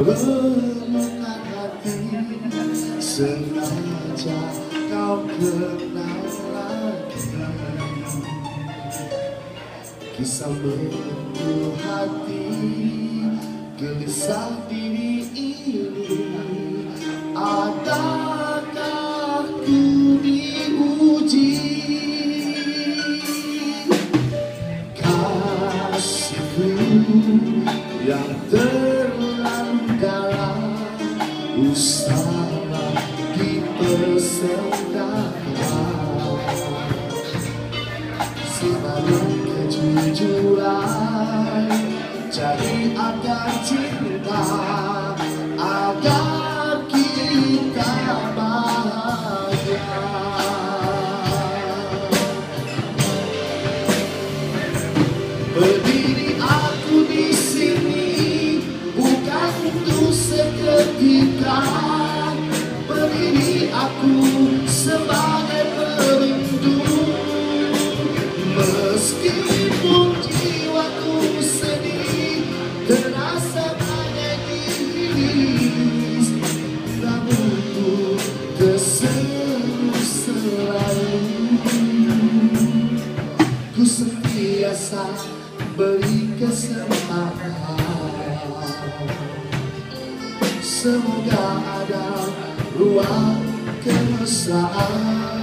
Perlukan hati sengaja kau kenal lagi. Kisah menyentuh hati, gelisah diri ini. Adakah ku diuji? Kasihku yang terlalu dalam, usahlah dipersendakan. Sabar dan kejujuran jadi akar cinta, agar kita bahagia. Berdiri aku di sini bukan untuk seketika, berdiri aku sebagai perindu. Meskipun jiwaku sedih, terasa bagai diiris, namun ku tersenyum selalu. Ku sentiasa beri kesempatan, semoga ada ruang kemesraan.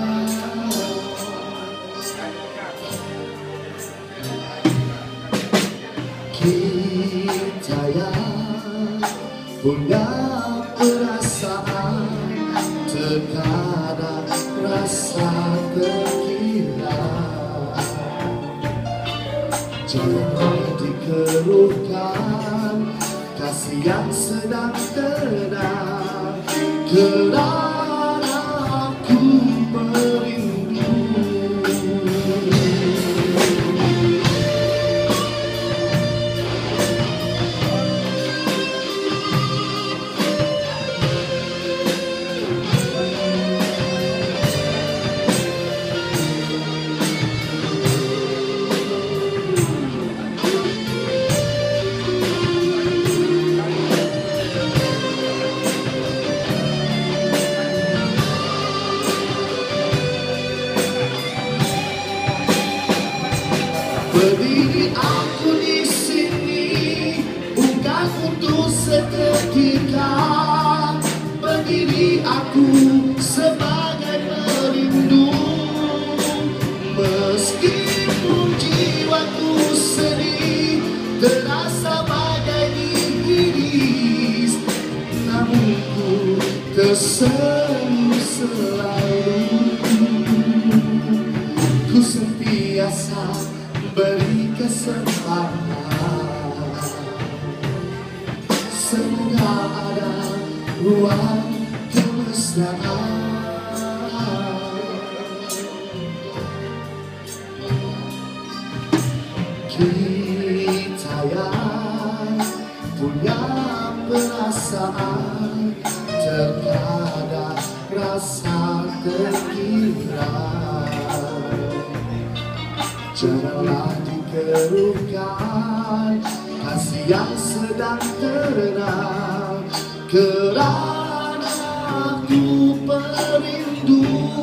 Kita yang punya perasaan, terkadang rasa terkira. Jangan dikeluhkan kasih yang sedang tenang, kerana aku merindu. Berdiri aku di sini bukan untuk seketika, berdiri aku sebagai perindu. Meskipun jiwaku sedih, terasa bagai diiris, namun ku tersenyum selalu. Ku sentiasa beri kesempatan, semoga ada ruang kemesraan. Kita yang punya perasaan, terkadang rasa terkira. Janganlah dikeluhkan kasih yang sedang terdengar, kerana aku perindu.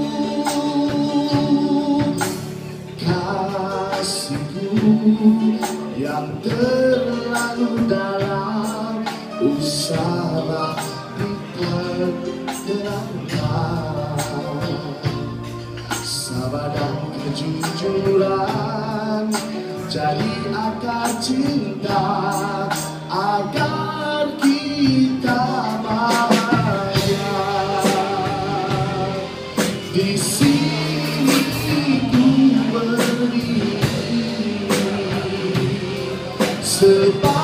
Kasihku yang terlalu dalam, usahlah diterangkan. Sabar dan kejujuran jadi akar cinta, agar kita bahagia. Di sini ku berdiri